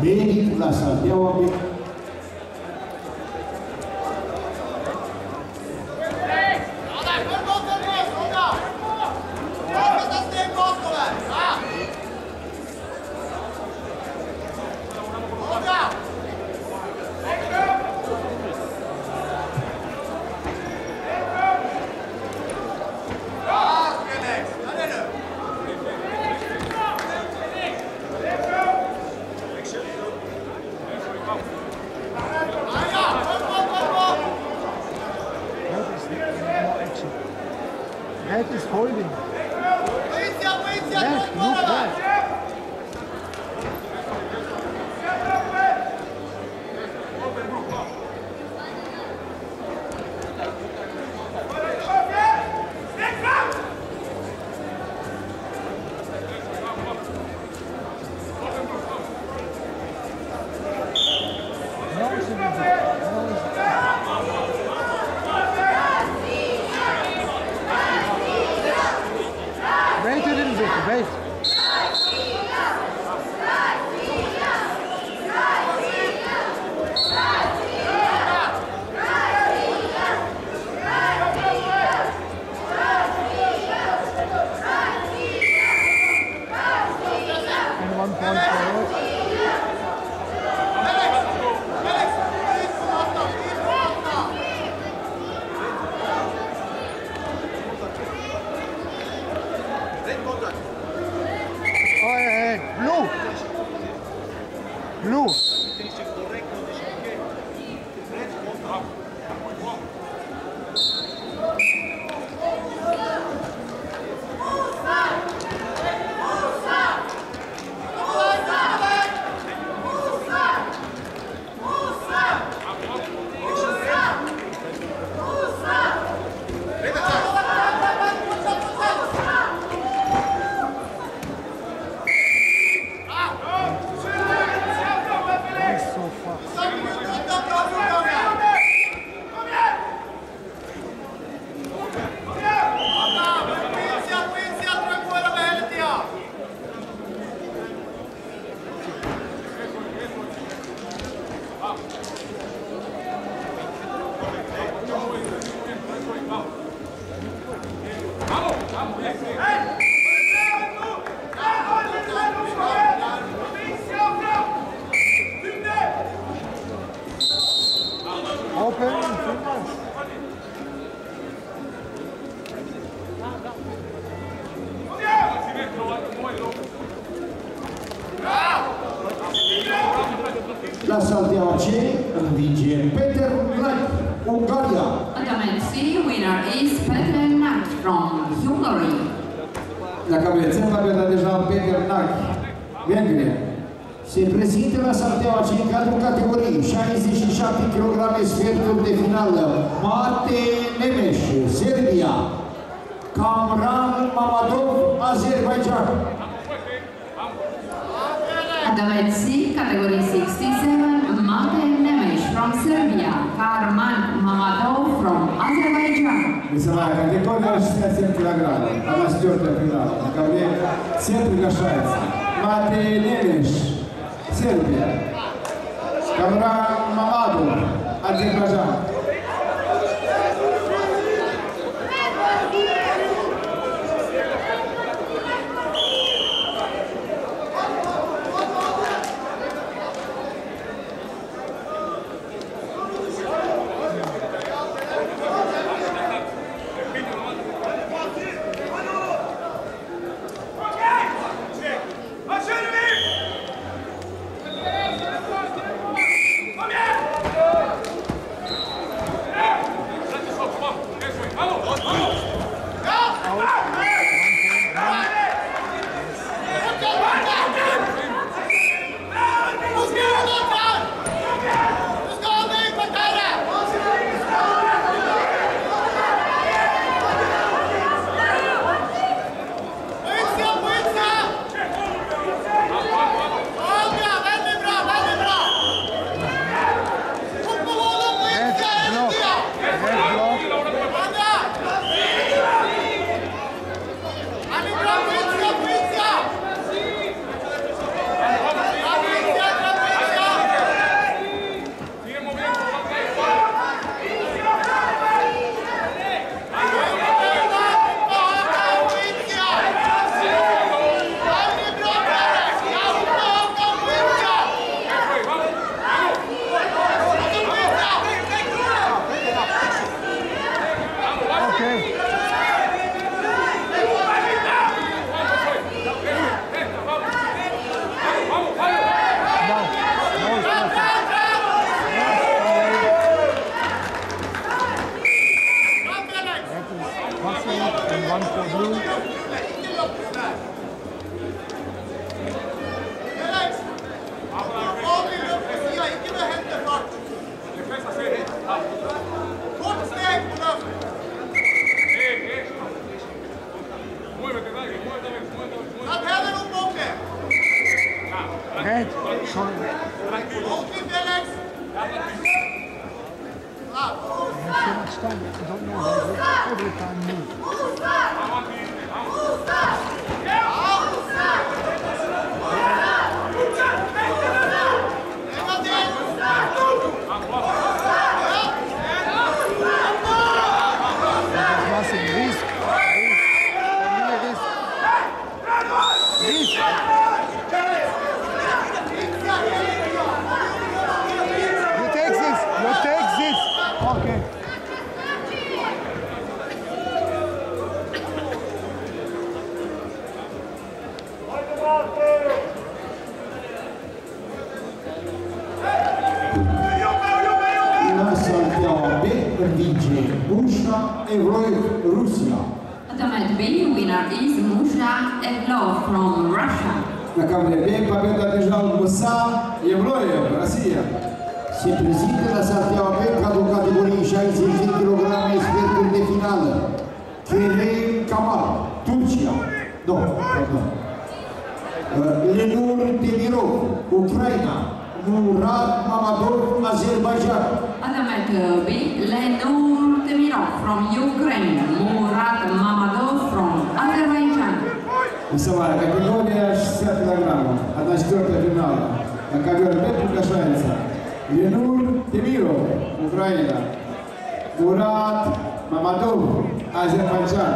Medic la Salteaua B. Red is holding. Red, look red. Wait a little bit, wait. And 1 point forward. Blue. Blue. Open and fingers. La Salteaua C învinge Peter Nagy, Ungaria. Adamantsi winner is Peter Nagy from Hungary. La cabeza avea deja Peter Nagy, Vengria. Se prezintă la Salteaua C în cadrul categoriei 67 kg sferturi de finală. Mate Nemes, Serbia. Kamran Mamadov, Azerbaijan. Adamantsi category 67, Mate Nemes from Serbia, Karman Mamadov from Azerbaijan. Весовая категория 67 кг. Она 4-я финала. На ковре все приглашаются. Мате Немеш, Сербия. Камран Мамадов, Азербайджан. so much time, I don't know, every time move. Nothing, risk. You take this. Okay. La salteaua B vinge Mușa Evroi, Rusia. Ultimate B winner is Musha Evlov from Russia. На камере B победа одержал Муса Евроев, Россия. Se prezintă la salteaua B cadrul categoriei 60 kg sferturi de finală. Kerem Kamal, Turcia. Nu, pardon. Lenur Demirov, Ucraina. Murat Mamadov, Azerbaijan. Ultimate B, Lenur Demirov from Ukraine. Murat Mamadov from Azerbaijan. Весовая категория 60 кг. 1/4 финала. На ковер Б приглашается Ленур Демиров, Украина. Мурат Мамадов, Азербайджан.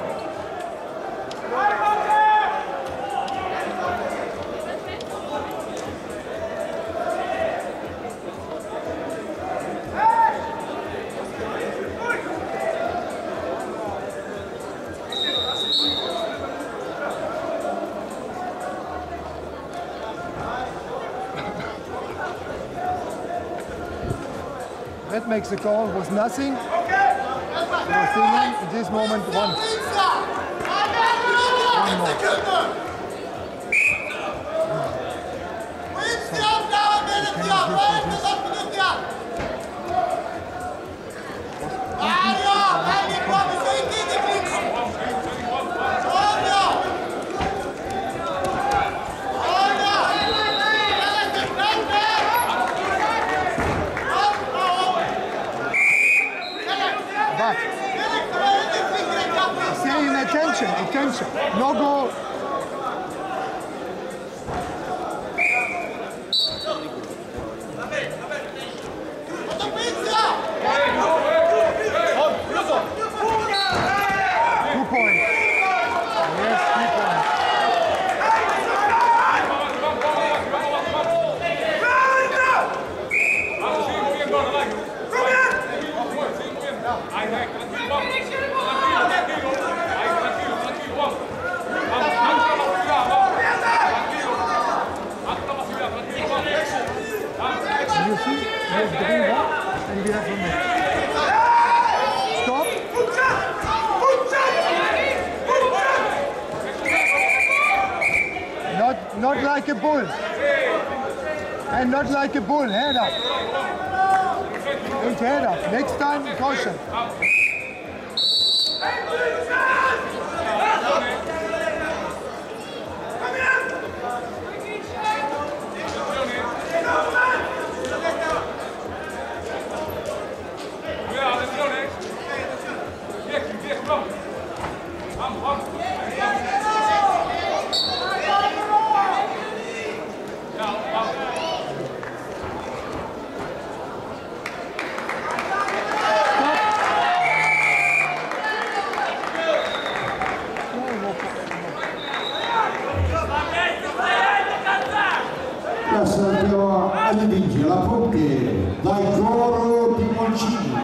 That makes the call, was nothing. At this moment, one more. Saying attention, no goal. Stop. Not like a bull. And not like a bull. Head up. And head up. Next time, caution. La salteaua vinge la punte Daigoro Timoncini.